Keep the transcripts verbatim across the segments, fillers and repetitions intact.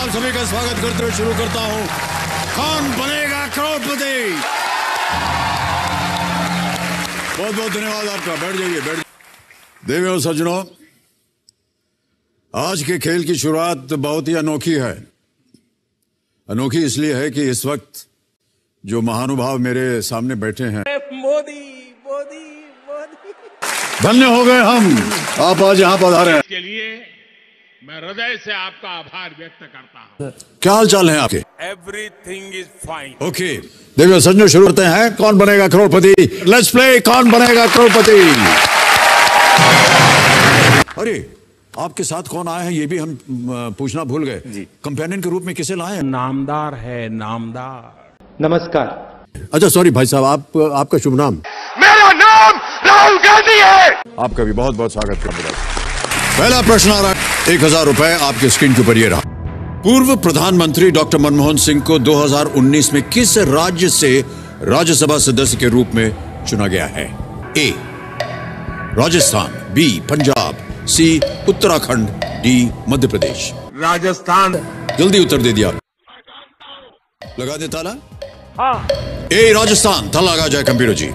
आप सभी का स्वागत करते हुए शुरू करता हूं कौन बनेगा करोड़पति। बहुत बहुत धन्यवाद आपका। बैठ जाइए, बैठ। देवियों और सज्जनों, आज के खेल की शुरुआत बहुत ही अनोखी है। अनोखी इसलिए है कि इस वक्त जो महानुभाव मेरे सामने बैठे हैं, मोदी मोदी मोदी धन्य हो गए हम, आप आज यहाँ पधारे हैं। के लिए मैं हृदय से आपका आभार व्यक्त करता हूँ। क्या हाल चाल है आपके? Everything is fine. ओके देवियों सज्जनों, शुरू करते हैं कौन बनेगा करोड़पति। लेट्स प्ले कौन बनेगा करोड़पति। अरे आपके साथ कौन आए हैं ये भी हम अ, पूछना भूल गए जी। कंपेनियन के रूप में किसे लाए हैं? नामदार है नामदार। नमस्कार। अच्छा सॉरी भाई साहब, आप आपका शुभ नाम? मेरा नाम राहुल गांधी है। आपका भी बहुत बहुत स्वागत करता हूं। पहला प्रश्न आ रहा है, एक हजार रुपए आपके स्क्रीन के ऊपर ये रहा। पूर्व प्रधानमंत्री डॉक्टर मनमोहन सिंह को दो हज़ार उन्नीस में किस राज्य से राज्यसभा सदस्य के रूप में चुना गया है? A Rajasthan, B Punjab, C Uttarakhand, D Madhya Pradesh. Rajasthan. जल्दी उत्तर दे दिया। लगा दे ताला। हाँ। ए राजस्थान, ताला लगा जाए कंप्यूटर जी।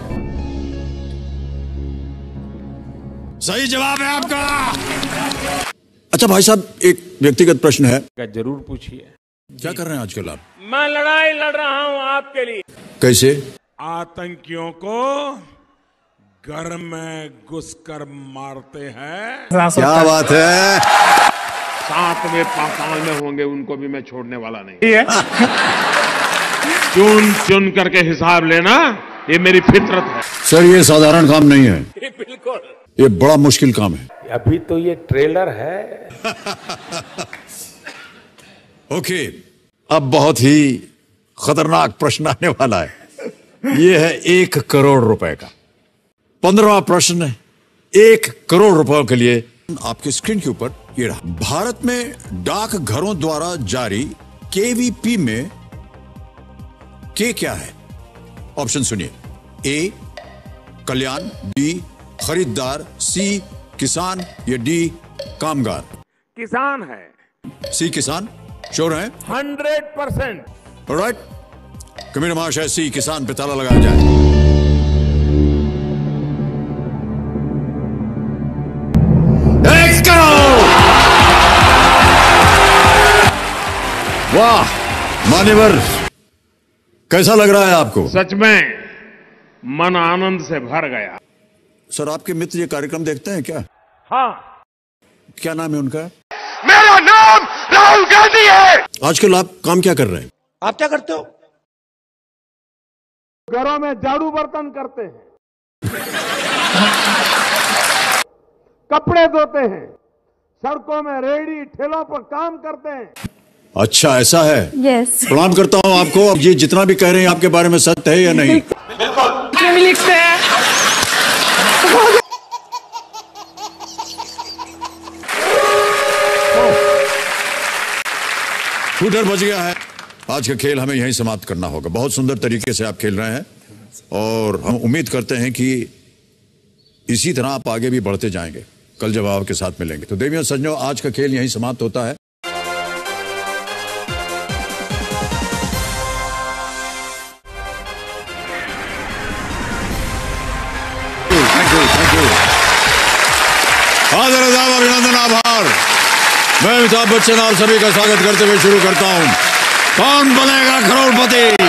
सही जवाब है आपका। अच्छा भाई साहब, एक व्यक्तिगत प्रश्न है। जरूर पूछिए। क्या कर रहे हैं आजकल आप? मैं लड़ाई लड़ रहा हूँ आपके लिए। कैसे? आतंकियों को घर में घुसकर मारते हैं। क्या बात है। सातवें पाताल में होंगे, उनको भी मैं छोड़ने वाला नहीं। चुन चुन करके हिसाब लेना, ये मेरी फितरत है। सर ये साधारण काम नहीं है, बिल्कुल। ये बड़ा मुश्किल काम है। अभी तो ये ट्रेलर है। ओके, अब बहुत ही खतरनाक प्रश्न आने वाला है। ये है एक करोड़ रुपए का पंद्रहवां प्रश्न। एक करोड़ रुपए के लिए आपके स्क्रीन के ऊपर ये रहा। भारत में डाक घरों द्वारा जारी केवीपी में के क्या है? ऑप्शन सुनिए। ए कल्याण, बी खरीदार, सी किसान या डी कामगार। किसान है। सी किसान, श्योर है? Hundred percent. ऑलराइट, कमीना महाशय सी किसान पे ताला लगाया जाए। एक करोड़। वाह मान्यवर, कैसा लग रहा है आपको? सच में मन आनंद से भर गया। सर आपके मित्र ये कार्यक्रम देखते हैं क्या? हाँ। क्या नाम है उनका? मेरा नाम राहुल गांधी है। आजकल आप काम क्या कर रहे हैं? आप क्या करते हो? घरों में झाड़ू बर्तन करते हैं, कपड़े धोते हैं, सड़कों में रेहड़ी ठेलों पर काम करते हैं। अच्छा ऐसा है। यस। प्रणाम करता हूं आपको। अब ये जितना भी कह रहे हैं आपके बारे में सत्य है या नहीं? बिल्कुल लिखते हैं। शूटर बच गया है। आज का खेल हमें यहीं समाप्त करना होगा। बहुत सुंदर तरीके से आप खेल रहे हैं और हम उम्मीद करते हैं कि इसी तरह आप आगे भी बढ़ते जाएंगे। कल जब आपके साथ मिलेंगे तो देवियों सज्जनों, आज का खेल यहीं समाप्त होता है। आदर अदाब अभिनंदन आभार। मैं अमिताभ बच्चन आप सभी का स्वागत करते हुए शुरू करता हूं कौन बनेगा करोड़पति।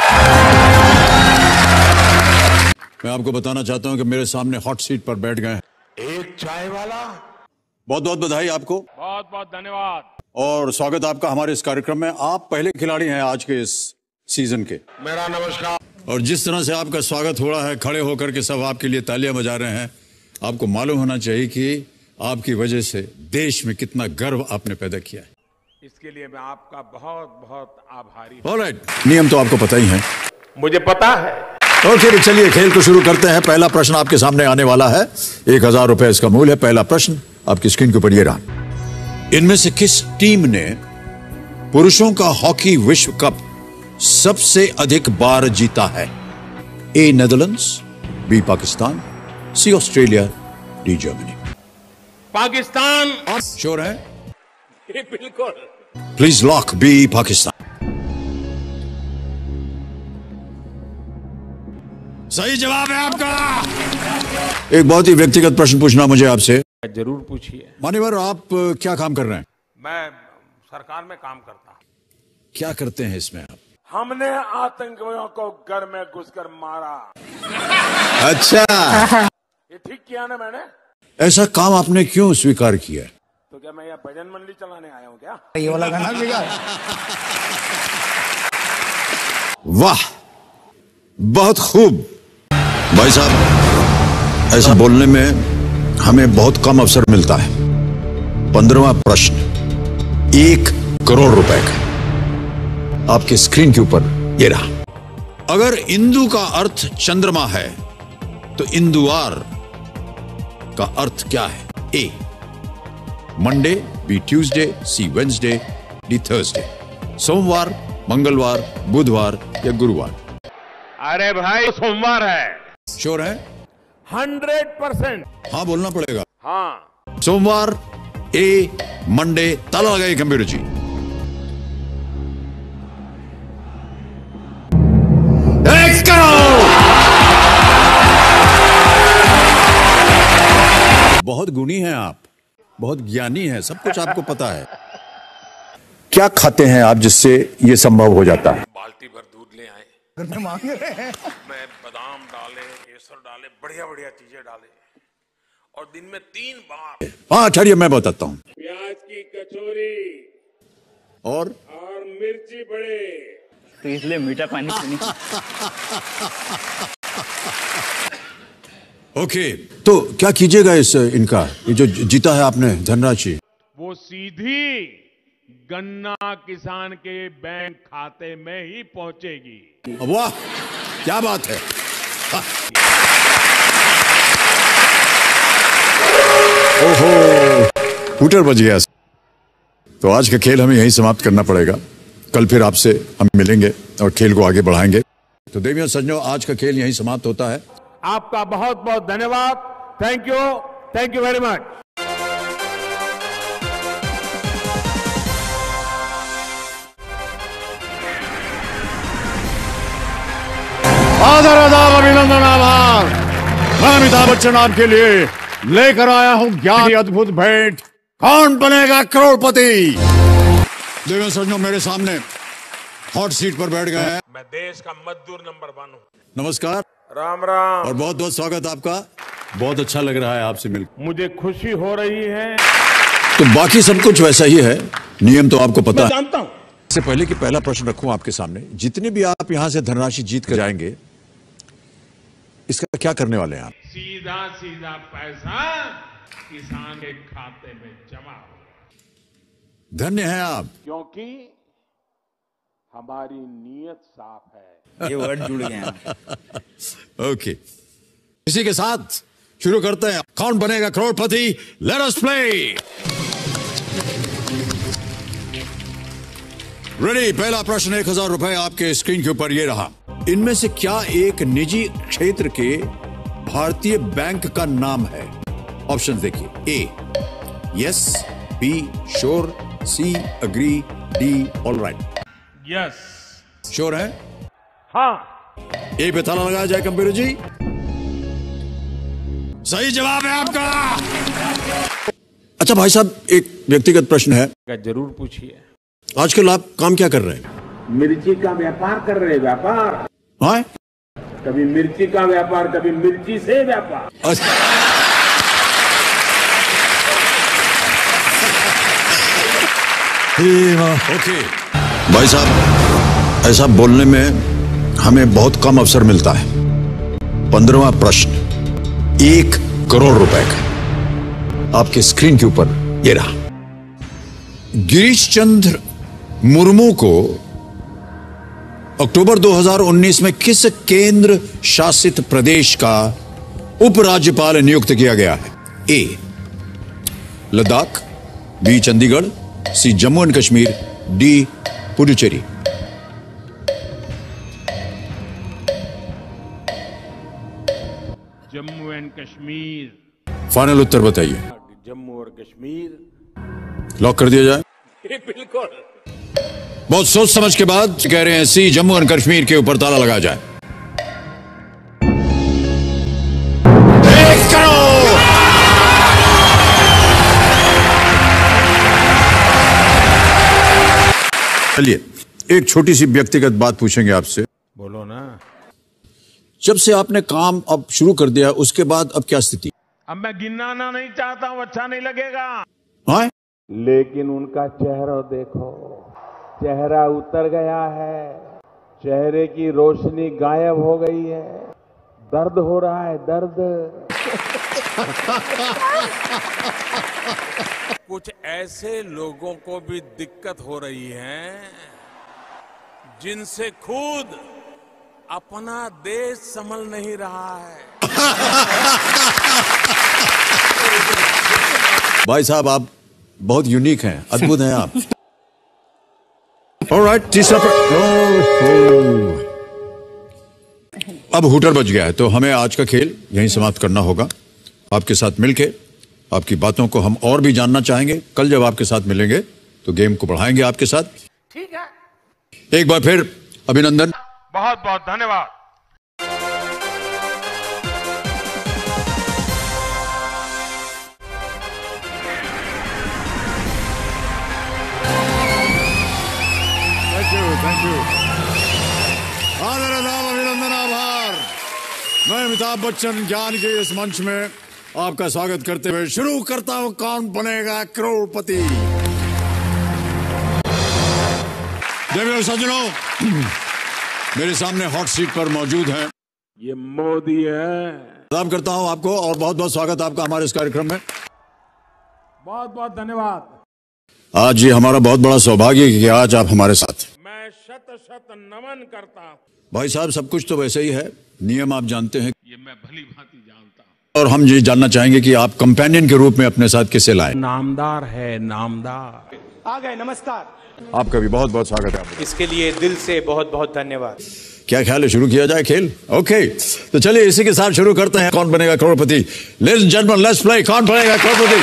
मैं आपको बताना चाहता हूं कि मेरे सामने हॉट सीट पर बैठ गए हैं एक चाय वाला। बहुत बहुत बधाई आपको, बहुत बहुत धन्यवाद और स्वागत आपका हमारे इस कार्यक्रम में। आप पहले खिलाड़ी हैं आज के इस सीजन के। मेरा नमस्कार। और जिस तरह से आपका स्वागत हो रहा है, खड़े होकर के सब आपके लिए तालियां बजा रहे हैं, आपको मालूम होना चाहिए कि आपकी वजह से देश में कितना गर्व आपने पैदा किया है। इसके लिए मैं आपका बहुत बहुत आभारी हूं। ऑलराइट, नियम तो आपको पता ही है। मुझे पता है। ओके okay, चलिए खेल को शुरू करते हैं। पहला प्रश्न आपके सामने आने वाला है। एक हजार रुपए इसका मूल्य है। पहला प्रश्न आपकी स्क्रीन के ऊपर ये रहा। इनमें से किस टीम ने पुरुषों का हॉकी विश्व कप सबसे अधिक बार जीता है? A Netherlands, B Pakistan, C Australia, D Germany. Pakistan. Sure है? बिल्कुल। Please lock B Pakistan. सही जवाब है आपका। एक बहुत ही व्यक्तिगत प्रश्न पूछना मुझे आपसे। जरूर पूछिए। मान्यवर, आप क्या काम कर रहे हैं? मैं सरकार में काम करता हूं। क्या करते हैं इसमें आप? हमने आतंकियों को घर में घुसकर मारा। अच्छा, ये ठीक किया ना मैंने? ऐसा काम आपने क्यों स्वीकार किया? तो क्या मैं यहाँ भजन मंडली चलाने आया हूँ क्या? ये वाला गाना भी गा। वाह, बहुत खूब। भाई साहब, ऐसा बोलने में हमें बहुत कम अवसर मिलता है। पंद्रहवां प्रश्न, एक करोड़ रुपए का, आपके स्क्रीन के ऊपर ये रहा। अगर इंदु का अर्थ चंद्रमा है तो इंदुवार का अर्थ क्या है? A Monday, B Tuesday, C Wednesday, D Thursday. सोमवार, मंगलवार, बुधवार या गुरुवार? अरे भाई, सोमवार है। श्योर है? Hundred percent. हाँ बोलना पड़ेगा। हाँ। सोमवार, ए मंडे। ताला लगाइए कंप्यूटर जी। एक करोड़। बहुत गुणी हैं आप, बहुत ज्ञानी हैं, सब कुछ आपको पता है। क्या खाते हैं आप जिससे ये संभव हो जाता है? बाल्टी भर दूध ले आए, घर में मांग रहे हैं। मैं बादाम डाले, केसर डाले, बढ़िया बढ़िया चीजें डाले, और दिन में तीन बार। हाँ ठहरिए, मैं बताता हूं। प्याज की कचौरी और और मिर्ची बड़े। तो इसलिए मीठा पानी पीने। ओके, तो क्या कीजिएगा इस इनका, ये जो जीता है आपने धनराशि? वो सीधी गन्ना किसान के बैंक खाते में ही पहुंचेगी। वाह, क्या बात है। ओहो, हूटर बज गया। तो आज का खेल हमें यहीं समाप्त करना पड़ेगा। कल फिर आपसे हम मिलेंगे और खेल को आगे बढ़ाएंगे। तो देवियों सज्जनों, आज का खेल यहीं समाप्त होता है। आपका बहुत बहुत धन्यवाद। Thank you, thank you very much. आदर आदाब, अभिनंदन, आभार। मैं अमिताभ बच्चन आपके लिए लेकर आया हूं ज्ञान की अद्भुत भेंट। कौन बनेगा करोड़पति? देवियों सज्जनों, मेरे सामने हॉट सीट पर बैठ गए हैं। मैं देश का मजदूर नंबर वन हूं। नमस्कार, राम राम। और बहुत बहुत स्वागत आपका। बहुत अच्छा लग रहा है आपसे मिलकर। मुझे खुशी हो रही है। तो बाकी सब कुछ वैसा ही है, नियम तो आपको पता मैं है। जानता हूं। इससे पहले कि पहला प्रश्न रखूं आपके सामने, जितने भी आप यहां से धनराशि जीत कर जाएंगे, इसका क्या करने वाले हैं आप? सीधा सीधा पैसा किसान के खाते में जमा हो। धन्य हैं आप। क्योंकि हमारी नीयत साफ है। ये वर्ड जुड़ गए हैं। ओके, इसी के साथ शुरू करते हैं। Kaun Banega Crorepati? Let us play. Ready? पहला प्रश्न, एक हजार रुपए आपके स्क्रीन के ऊपर ये रहा। इनमें से क्या एक निजी क्षेत्र के भारतीय बैंक का नाम है? ऑप्शन देखिए। A yes, B sure, C agree, D all right. Yes. Sure है? हाँ। ए पे ताला लगाया जाए कंप्यूटर जी। सही जवाब है आपका। अच्छा भाई साहब, एक व्यक्तिगत प्रश्न है। जरूर पूछिए। आजकल आप काम क्या कर रहे हैं? मिर्ची का व्यापार कर रहे, व्यापार। हाँ? कभी मिर्ची का व्यापार, कभी मिर्ची से व्यापार। ओके भाई साहब, ऐसा बोलने में हमें बहुत कम अवसर मिलता है। पंद्रहवां प्रश्न, एक करोड़ रुपए का, आपके स्क्रीन के ऊपर ये रहा। गिरीश चंद्र मुर्मू को अक्टूबर दो हज़ार उन्नीस में किस केंद्र शासित प्रदेश का उपराज्यपाल नियुक्त किया गया है? A Ladakh, B Chandigarh, C Jammu and Kashmir, D Puducherry. Jammu and Kashmir. Final उत्तर बताइए। जम्मू और कश्मीर। लॉक कर दिया जाए? बिल्कुल। बहुत सोच समझ के बाद कह रहे हैं सी, जम्मू एंड कश्मीर के ऊपर ताला लगाया जाए। एक करोड़। चलिए एक छोटी सी व्यक्तिगत बात पूछेंगे आपसे। बोलो ना। जब से आपने काम अब शुरू कर दिया उसके बाद अब क्या स्थिति? अब मैं गिनाना नहीं चाहता हूं, अच्छा नहीं लगेगा। हाँ? लेकिन उनका चेहरा देखो, चेहरा उतर गया है, चेहरे की रोशनी गायब हो गई है, दर्द हो रहा है, दर्द। कुछ ऐसे लोगों को भी दिक्कत हो रही है जिनसे खुद अपना देश संभल नहीं रहा है। भाई साहब आप बहुत यूनिक हैं, अद्भुत हैं आप। ऑलराइट, तीसरा प्र... अब हुटर बज गया है तो हमें आज का खेल यहीं समाप्त करना होगा। आपके साथ मिलके आपकी बातों को हम और भी जानना चाहेंगे। कल जब आपके साथ मिलेंगे तो गेम को बढ़ाएंगे आपके साथ। ठीक है। एक बार फिर अभिनंदन। बहुत बहुत धन्यवाद। Thank you, thank you. आदर आदाब, अभिनंदन, आभार। मैं अमिताभ बच्चन ज्ञान के इस मंच में आपका स्वागत करते हुए शुरू करता हूं कौन बनेगा करोड़पति। देवियों सज्जनों, मेरे सामने हॉट सीट पर मौजूद हैं, ये मोदी है। आदाब करता हूं आपको और बहुत बहुत स्वागत आपका हमारे इस कार्यक्रम में। बहुत बहुत धन्यवाद। आज ये हमारा बहुत बड़ा सौभाग्य है कि आज आप हमारे साथ हैं। मैं शत शत नमन करता हूं। भाई साहब सब कुछ तो वैसे ही है, नियम आप जानते हैं। ये मैं भली भांति जानता हूं। और हम ये जानना चाहेंगे कि आप कंपेनियन के रूप में अपने साथ किसे लाए? नामदार है, नामदार आ गए। नमस्कार। आपका भी बहुत बहुत स्वागत है आपका। इसके लिए दिल से बहुत बहुत धन्यवाद। क्या ख्याल है, शुरू किया जाए खेल? ओके, तो चलिए इसी के साथ शुरू करते हैं Kaun Banega Crorepati. Ladies and gentleman, let's play Kaun Banega करोड़पति।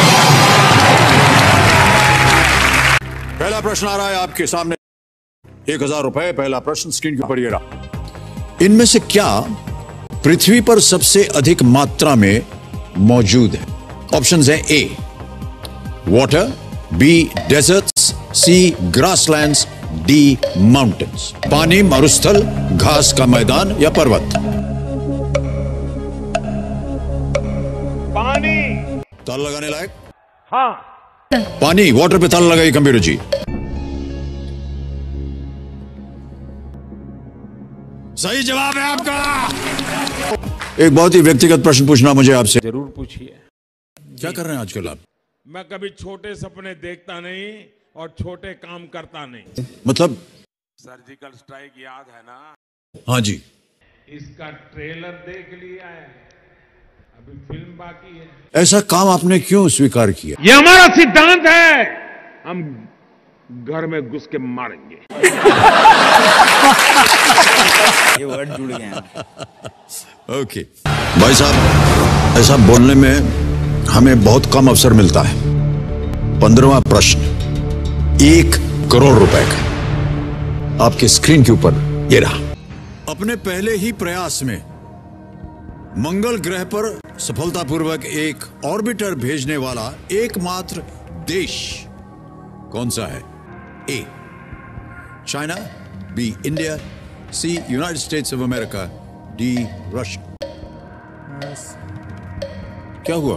पहला प्रश्न आ रहा है आपके सामने, एक हजार रुपए। पहला प्रश्न स्क्रीन के ऊपर ये रहा। इनमें से क्या पृथ्वी पर सबसे अधिक मात्रा में मौजूद है? ऑप्शंस हैं A water, B deserts, C grasslands, D mountains. पानी, मरुस्थल, घास का मैदान या पर्वत? पानी। ताला लगाने लायक? हाँ। पानी। वाटर पे ताला लगाइए कंप्यूटर जी। सही जवाब है आपका। एक बहुत ही व्यक्तिगत प्रश्न पूछना मुझे आपसे। जरूर पूछिए। क्या कर रहे हैं आजकल आप? मैं कभी छोटे सपने देखता नहीं और छोटे काम करता नहीं। मतलब? सर्जिकल स्ट्राइक याद है ना? हाँ जी। इसका ट्रेलर देख लिया है, अभी फिल्म बाकी है। ऐसा काम आपने क्यों स्वीकार किया? ये हमारा सिद्धांत है, हम घर में घुस के मारेंगे। ये वर्ड जुड़ गए हैं। ओके भाई साहब, ऐसा बोलने में हमें बहुत कम अवसर मिलता है। पंद्रहवां प्रश्न एक करोड़ रुपए का आपके स्क्रीन के ऊपर ये रहा। अपने पहले ही प्रयास में मंगल ग्रह पर सफलतापूर्वक एक ऑर्बिटर भेजने वाला एकमात्र देश कौन सा है? A China, B India, C United States of America, D Russia. क्या हुआ?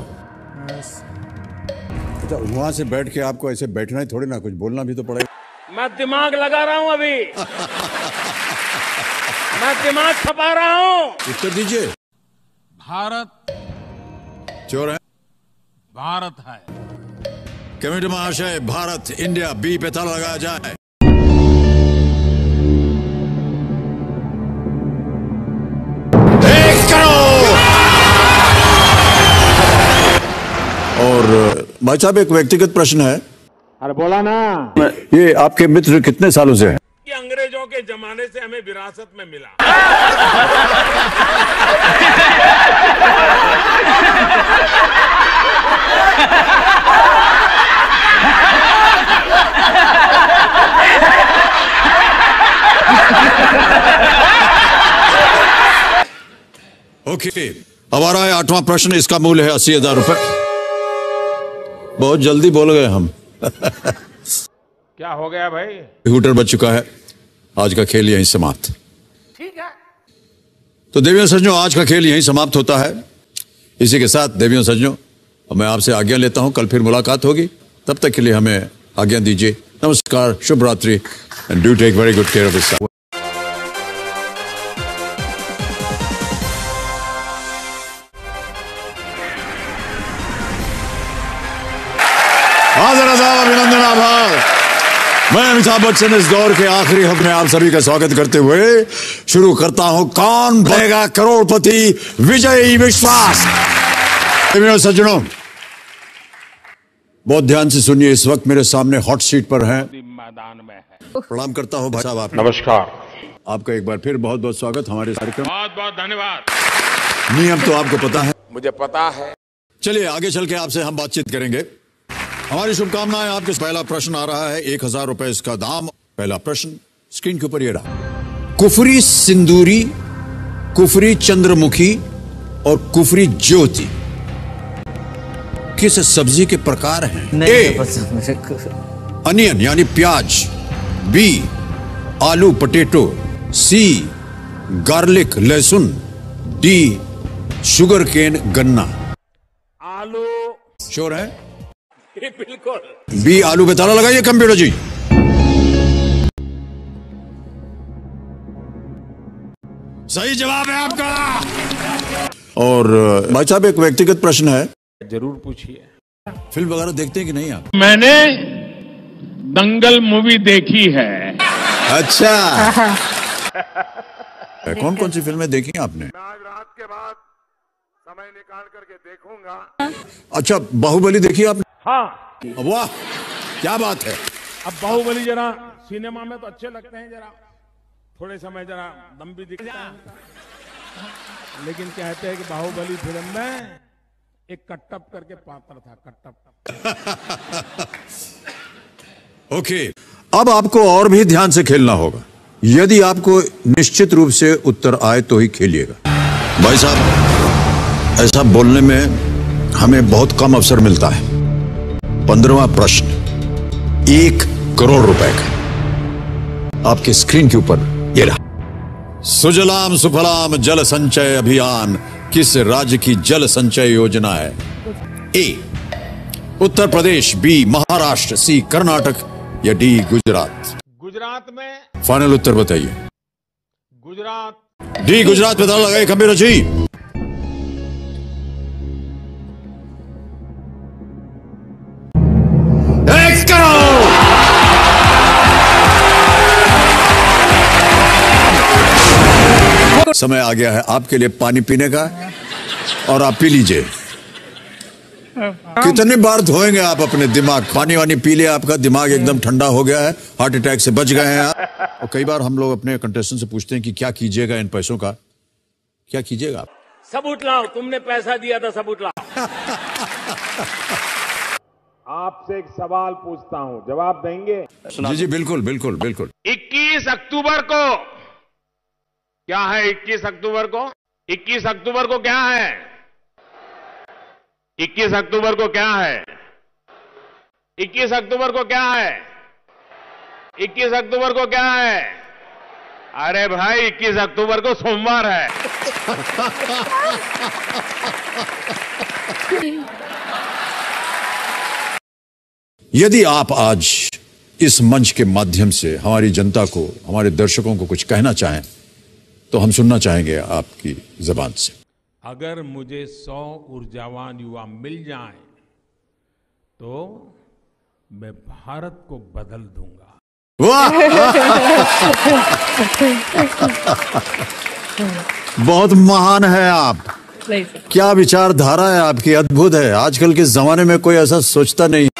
अच्छा, वहां से बैठ के आपको ऐसे बैठना ही थोड़ी ना, कुछ बोलना भी तो पड़ेगा। मैं दिमाग लगा रहा हूं अभी। मैं दिमाग खपा रहा हूं। उत्तर दीजिए। भारत चोर है? भारत है। कमेटी महाशय, भारत, इंडिया, बी पे ताला लगाया जाए। एक करोड़। और भाई साहब एक व्यक्तिगत प्रश्न है। अरे बोला ना। ये आपके मित्र कितने सालों से हैं? ये अंग्रेजों के जमाने से हमें विरासत में मिला। ओके, अब आ रहा है आठवां प्रश्न। इसका मूल्य है अस्सी हजार रुपए। बहुत जल्दी बोल गए हम। क्या हो गया भाई? कंप्यूटर बच चुका है। आज का खेल यहीं समाप्त। ठीक है। तो देवियों सज्जनों, आज का खेल यहीं समाप्त होता है। इसी के साथ देवियों सज्जनों, मैं आपसे आज्ञा लेता हूं। कल फिर मुलाकात होगी। तब तक के लिए हमें आज्ञा दीजिए। नमस्कार, शुभ रात्रि, and do take very good care of yourself. हाजिर आदाब, अभिनंदन, आभार। मैं अमिताभ बच्चन इस दौर के आखिरी हक में आप सभी का स्वागत करते हुए शुरू करता हूं कौन बनेगा करोड़पति विजयी विश्वास। सज्जनों, बहुत ध्यान से सुनिए। इस वक्त मेरे सामने हॉट सीट पर हैं, मैदान में है। प्रणाम करता हूं भाई साहब। आप नमस्कार। आपका एक बार फिर बहुत बहुत स्वागत हमारे कार्यक्रम। बहुत बहुत धन्यवाद। नियम तो आपको पता है। मुझे पता है। चलिए आगे चल के आपसे हम बातचीत करेंगे। हमारी शुभकामनाएं। आपके पहला प्रश्न आ रहा है, एक हजार रुपए इसका दाम। पहला प्रश्न स्क्रीन के ऊपर ये रहा। कुफरी सिंदूरी, कुफरी चंद्रमुखी और कुफरी ज्योति किस सब्जी के प्रकार हैं? ए अनियन यानी प्याज, बी आलू पटेटो, सी गार्लिक लहसुन, डी शुगर केन गन्ना। आलू। श्योर है? बिल्कुल। बी आलू पे ताला लगाइए कंप्यूटर जी। सही जवाब है आपका। और भाई साहब, एक व्यक्तिगत प्रश्न है। जरूर पूछिए। फिल्म वगैरह देखते हैं कि नहीं आप? मैंने दंगल मूवी देखी है। अच्छा। कौन कौन सी फिल्में देखी आपने? आज रात के बाद समय निकाल करके देखूंगा। अच्छा, बाहुबली देखी आपने? हाँ। वाह, क्या बात है। अब बाहुबली जरा सिनेमा में तो अच्छे लगते हैं, जरा थोड़े समय जरा दम भी दिखता है, लेकिन कहते हैं कि बाहुबली फिल्म में एक कट्टप करके पात्र था। कट्टप। ओके, अब आपको और भी ध्यान से खेलना होगा। यदि आपको निश्चित रूप से उत्तर आए तो ही खेलिएगा। भाई साहब, ऐसा बोलने में हमें बहुत कम अवसर मिलता है। पंद्रहवां प्रश्न एक करोड़ रुपए का आपके स्क्रीन के ऊपर ये रहा। सुजलाम सुफलाम जल संचय अभियान किस राज्य की जल संचय योजना है? A Uttar Pradesh, B Maharashtra, C Karnataka या डी गुजरात? गुजरात में। फाइनल उत्तर बताइए। गुजरात। डी गुजरात पे ताला लगाइए कंप्यूटर जी। समय आ गया है आपके लिए पानी पीने का, और आप पी लीजिए। कितनी बार धोएंगे आप अपने दिमाग? पानी वानी पी लिया, आपका दिमाग एकदम ठंडा हो गया है, हार्ट अटैक से बच गए हैं आप। और कई बार हम लोग अपने कंटेस्टेंट से पूछते हैं कि क्या कीजिएगा इन पैसों का, क्या कीजिएगा आप? सबूत लाओ, तुमने पैसा दिया था, सबूत लाओ। आपसे एक सवाल पूछता हूं, जवाब देंगे? जी जी बिल्कुल बिल्कुल बिल्कुल। इक्कीस अक्टूबर को क्या है? इक्कीस अक्टूबर को इक्कीस अक्टूबर को क्या है? इक्कीस अक्टूबर को क्या है? इक्कीस अक्टूबर को क्या है? इक्कीस अक्टूबर को क्या है? अरे भाई, इक्कीस अक्टूबर को सोमवार है। यदि आप आज इस मंच के माध्यम से हमारी जनता को, हमारे दर्शकों को कुछ कहना चाहें तो हम सुनना चाहेंगे आपकी जबान से। अगर मुझे सौ ऊर्जावान युवा मिल जाएं तो मैं भारत को बदल दूंगा। वाह। बहुत महान है आप। क्या विचारधारा है आपकी, अद्भुत है। आजकल के जमाने में कोई ऐसा सोचता नहीं।